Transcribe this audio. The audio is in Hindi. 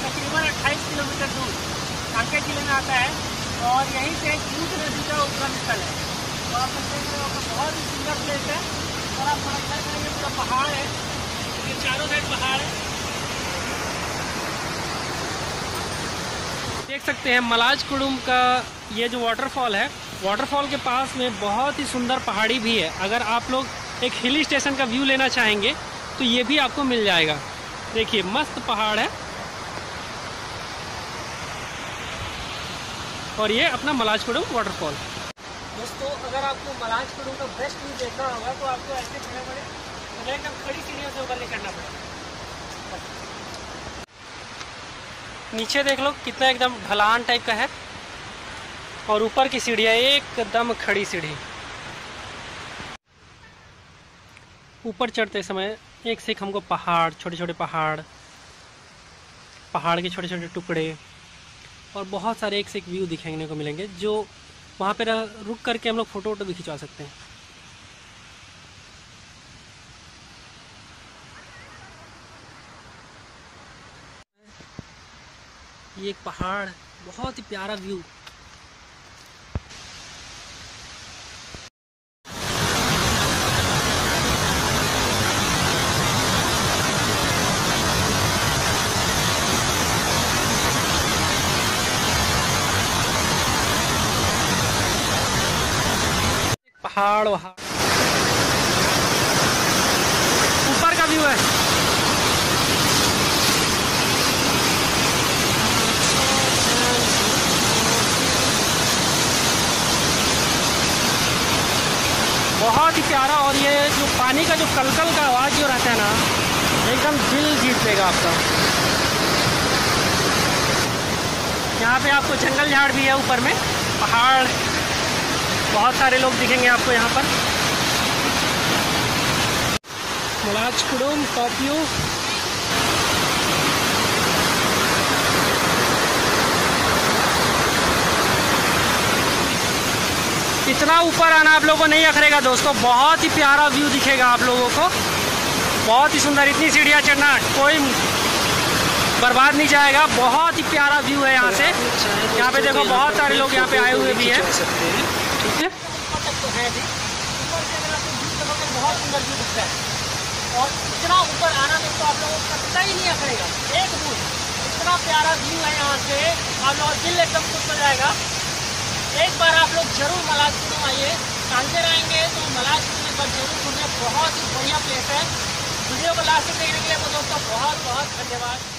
तकरीबन 28 किलोमीटर दूर कांकेर जिले में आता है और यहीं से यूज नदी का उद्गम स्थल है। तो आप देख रहे हो बहुत ही सुंदर प्लेस है और आप समझ सकते हैं ये पूरा पहाड़ है, ये चारों साइड पहाड़ है। देख सकते हैं मलाजकुडुम का ये जो वाटरफॉल है, वाटरफॉल के पास में बहुत ही सुंदर पहाड़ी भी है। अगर आप लोग एक हिल स्टेशन का व्यू लेना चाहेंगे तो ये भी आपको मिल जाएगा। देखिए मस्त पहाड़ है और ये अपना मलाजकुडुम वाटरफॉल। दोस्तों अगर आपको मलाजकुडुम का बेस्ट व्यू देखना होगा तो आपको ऐसे बड़े एकदम खड़ी सीढ़ियों से ऊपर निकलना पड़ेगा। नीचे देख लो कितना एकदम ढलान टाइप का है और ऊपर की सीढ़ियाँ एकदम खड़ी सीढ़ी। ऊपर चढ़ते समय एक से एक हमको पहाड़, छोटे छोटे पहाड़, पहाड़ के छोटे छोटे टुकड़े और बहुत सारे एक से एक व्यू दिखने को मिलेंगे, जो वहाँ पे रुक करके हम लोग फ़ोटो वोटो भी खिंचवा सकते हैं। ये एक पहाड़, बहुत ही प्यारा व्यू। पहाड़ वहाँ ऊपर का व्यू है। बहुत ही प्यारा। और ये जो पानी का जो कलकल का आवाज़ जो रहता है ना, एकदम दिल जीत लेगा आपका। यहाँ पे आपको जंगल झाड़ भी है, ऊपर में पहाड़, बहुत सारे लोग दिखेंगे आपको यहाँ पर। Malajkudum top view. इतना ऊपर आना आप लोगों को नहीं अखरेगा दोस्तों, बहुत ही प्यारा व्यू दिखेगा आप लोगों को, बहुत ही सुंदर। इतनी सीढ़ियाँ चढ़ना कोई बर्बाद नहीं जाएगा, बहुत ही प्यारा व्यू है यहाँ से। यहाँ पे देखो बहुत सारे लोग यहाँ पे आए हुए भी हैं, ठीक है। तो है भी ऊपर से अगर आपको व्यू देखोगे बहुत सुंदर व्यू दिखता है और इतना ऊपर आना तो आप लोगों को पता ही नहीं अखरेगा। एक दूर इतना प्यारा व्यू है यहाँ से, आप लोगों का दिल एकदम खुश हो जाएगा। एक बार आप लोग जरूर मलाजकुडुम आइए, कांकेर आएंगे तो मलाजकुडुम एक बार जरूर घूमिए, बहुत ही बढ़िया प्लेस है। वीडियो को लास्ट तक देखने के लिए दोस्तों बहुत बहुत धन्यवाद।